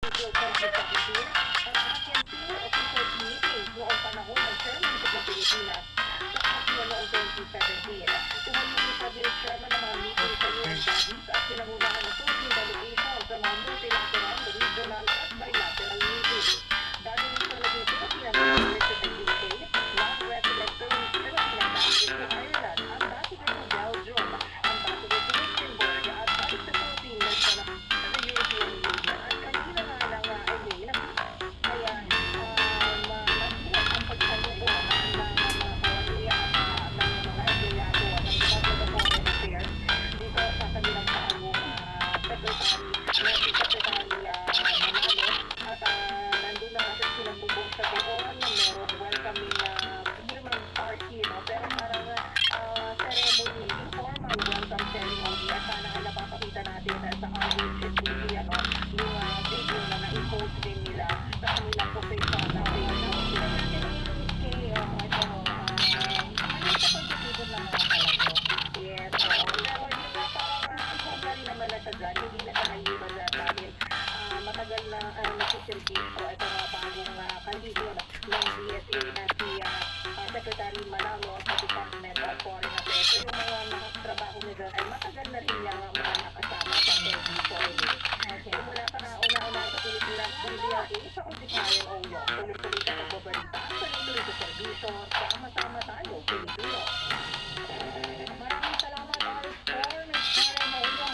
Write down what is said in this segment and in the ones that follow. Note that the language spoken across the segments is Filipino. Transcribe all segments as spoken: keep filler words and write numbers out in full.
People come to Philippines at akin senior officials meeting noong panahon ng chairmanship ng Pilipinas sa Asia noong twenty seventeen. Tumulong sa bill chairman ng mga meeting sa U N bodies at pinangunahan ng Philippine delegation sa mga multilateral, regional at bilateral meetings. Dahil sa naging Philippine ambassador sa U K, non-resident Philippine ambassador to Ireland, ambassador to Belgium, ambassador to Luxembourg at vice to Philippines sa European Union at kanina nga lang nga Elaine, kaya um, masiyak ang pagsalukuhan ng mga kawalian ng mga empleyado ng Department of Foreign Affairs dito sa kanilang bagong uh, secretary, Navy Secretary uh, Manalo at uh, nandun na kasi silang bubong sa doon, merong welcoming uh, hindi naman party, no? Pero parang uh, ceremony, informal welcome ceremony at sana nga napapakita natin uh, sa R H S T V ano, yung uh, video na na-impose din nila sa kanilang profession na kaya sila natin kay uh, ito, uh, ano sa pagtitipon ng mga talago. Yes, oo. Pero yun nga parang uh, ang hongga rin naman na siya dyan, hindi na siya naiwan na dahil uh, matagal na uh, nagsisilbisyo ito nga bagong uh, kandido ng D S A na si uh, uh, Secretary Manalo sa Department of Foreign Affairs. So yung mga nakatrabaho nila ay matagal na rin niya mga nakasama sa Philippines. Okay. Mula pa na una-una sa Pilipinas, D D R A sa Odicayan o yung tuloy-tuloy sa pagbabalita, tuloy-tuloy sa servisyo, sama-sama tayo, Pilipino. Maraming salamat, Alex, for nagpara na ulo.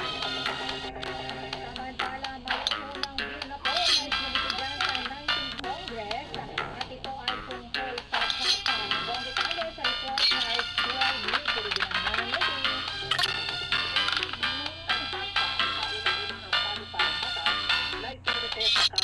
Samantala, may unang bill na po na isinabigyan sa nineteenth Congress at ito ay tungkol sa Papa. Buong detalye sa report na S twelve News Pilipinas. Ang Papa, ang kauna-unang palipan batas na isinabigyan sa